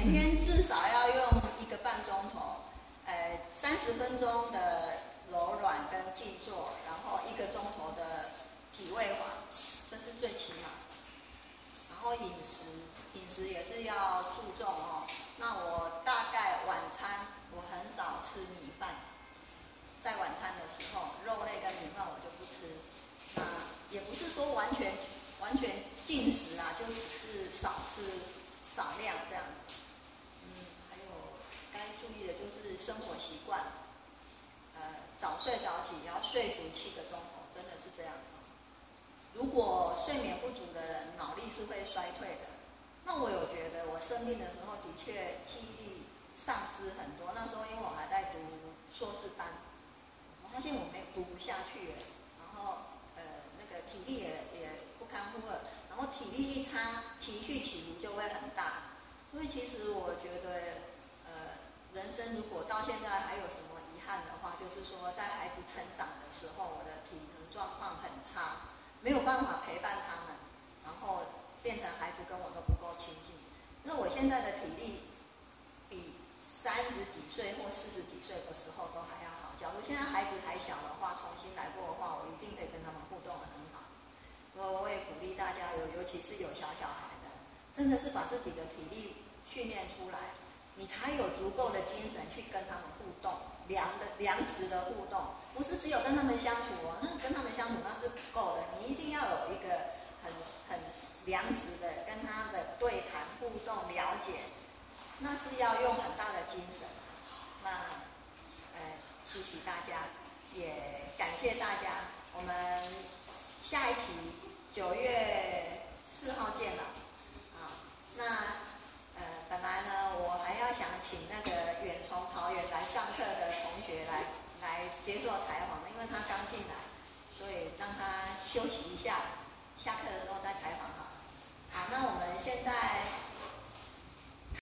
天至少要用1个半钟头，30分钟的柔软跟静坐，然后1个钟头的体位法，这是最起码。然后饮食也是要注重哦。那我大概晚餐我很少吃米饭，在晚餐的时候，肉类跟米饭我就不吃。那也不是说完全禁食啊，就只是少吃少量这样。还有该注意的就是生活习惯，早睡早起，也要睡足7个钟头，真的是这样。如果睡眠不足的人，脑力是会衰退的。那我有觉得我生病的时候，的确记忆力丧失很多。那时候因为我还在读硕士班，我发现我没有读不下去，然后那个体力也不堪负荷，然后体力一差，情绪起伏就会很大。所以其实我觉得，人生如果到现在还有什么遗憾的话，就是说在孩子成长的时候，我的体能状况很差，没有办法陪伴他们，然后变成孩子跟我都不够亲近。那我现在的体力比30几岁或40几岁的时候都还要好。假如现在孩子还小的话，重新来过的话，我一定可以跟他们互动得很好。我也鼓励大家，尤其是有小孩的，真的是把自己的体力训练出来，你才有足够的精神去跟他们互动，良质的互动，不是只有跟他们相处哦，那跟他们相处那是不够的，你一定要有一个很良质的跟他的对谈互动了解，那是要用很大的精神。那谢谢大家，也感谢大家，我们下一期9月4号见了。那本来呢，我还要想请那个远从桃园来上课的同学来接受采访，因为他刚进来，所以让他休息一下，下课的时候再采访。